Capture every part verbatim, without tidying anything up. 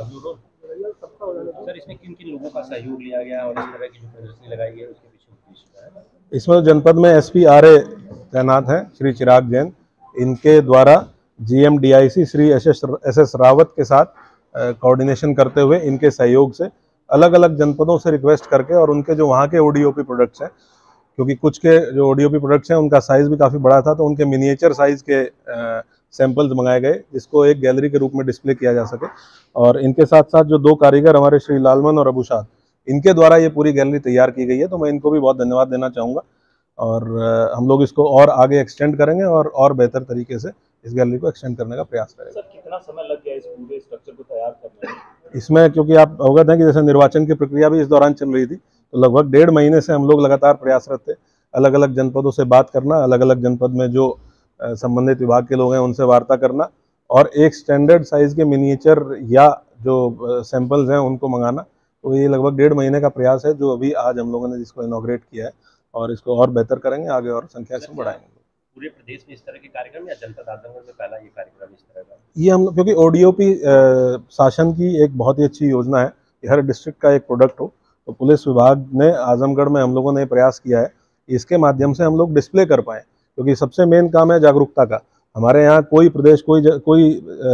Sir इसमें किन किन लोगों का सहयोग लिया गया और इस तरह की जो प्रदर्शनी लगाई गई है उसके पीछे उद्देश्य है? इसमें जनपद में एस पी आर ए तैनात हैं श्री चिराग जैन, इनके द्वारा G M D I C Shri S S Rawat के साथ कोऑर्डिनेशन करते हुए इनके सहयोग से अलग अलग जनपदों से रिक्वेस्ट करके और उनके जो वहाँ के O D O P products हैं, क्योंकि कुछ के जो O D O P products हैं उनका साइज़ भी काफ़ी बड़ा था, तो उनके मिनिएचर साइज़ के सैंपल्स मंगाए गए जिसको एक गैलरी के रूप में डिस्प्ले किया जा सके। और इनके साथ साथ जो दो कारीगर हमारे श्री लालमन और अबूशाद, इनके द्वारा ये पूरी गैलरी तैयार की गई है, तो मैं इनको भी बहुत धन्यवाद देना चाहूँगा। और हम लोग इसको और आगे एक्सटेंड करेंगे और और बेहतर तरीके से इस गैलरी को एक्सटेंड करने का प्रयास करेंगे। सर कितना समय लग गया इस पूरे स्ट्रक्चर को तैयार करने में? इसमें क्योंकि आप अवगत हैं कि जैसे निर्वाचन की प्रक्रिया भी इस दौरान चल रही थी, तो लगभग डेढ़ महीने से हम लोग लगातार प्रयासरत थे। अलग अलग जनपदों से बात करना, अलग अलग जनपद में जो संबंधित विभाग के लोग हैं उनसे वार्ता करना और एक स्टैंडर्ड साइज के मिनिएचर या जो सैंपल्स हैं उनको मंगाना। तो ये लगभग डेढ़ महीने का प्रयास है जो अभी आज हम लोगों ने जिसको इनॉग्रेट किया है, और इसको और बेहतर करेंगे, आगे और संख्या से बढ़ाएंगे। पूरे प्रदेश में इस तरह के कार्यक्रम या जनपद आजमगढ़ में पहला ये कार्यक्रम इस तरह का? ये हम क्योंकि ओ डी ओ पी शासन की एक बहुत ही अच्छी योजना है कि हर डिस्ट्रिक्ट का एक प्रोडक्ट हो, तो पुलिस विभाग ने आजमगढ़ में हम लोगों ने प्रयास किया है इसके माध्यम से हम लोग डिस्प्ले कर पाएँ, क्योंकि सबसे मेन काम है जागरूकता का। हमारे यहाँ कोई प्रदेश, कोई ज, कोई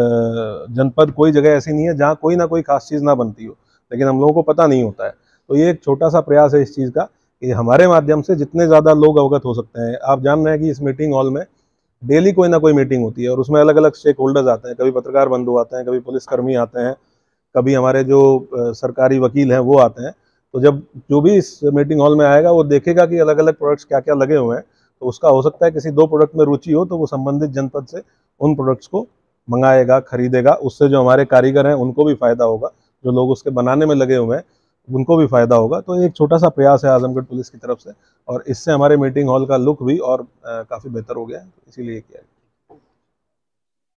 जनपद, कोई जगह ऐसी नहीं है जहाँ कोई ना कोई खास चीज़ ना बनती हो, लेकिन हम लोगों को पता नहीं होता है। तो ये एक छोटा सा प्रयास है इस चीज़ का कि हमारे माध्यम से जितने ज़्यादा लोग अवगत हो सकते हैं। आप जान रहे हैं कि इस मीटिंग हॉल में डेली कोई ना कोई मीटिंग होती है और उसमें अलग अलग स्टेक होल्डर्स आते हैं, कभी पत्रकार बंधु आते हैं, कभी पुलिसकर्मी आते हैं, कभी हमारे जो सरकारी वकील हैं वो आते हैं। तो जब जो भी इस मीटिंग हॉल में आएगा वो देखेगा कि अलग अलग प्रोडक्ट्स क्या क्या लगे हुए हैं, तो उसका हो सकता है किसी दो प्रोडक्ट में रुचि हो तो वो संबंधित जनपद से उन प्रोडक्ट्स को मंगाएगा, खरीदेगा। उससे जो हमारे कारीगर हैं उनको भी फायदा होगा, जो लोग उसके बनाने में लगे हुए हैं उनको भी फायदा होगा। तो एक छोटा सा प्रयास है आजमगढ़ पुलिस की तरफ से और इससे हमारे मीटिंग हॉल का लुक भी और काफ़ी बेहतर हो गया है, इसीलिए किया है।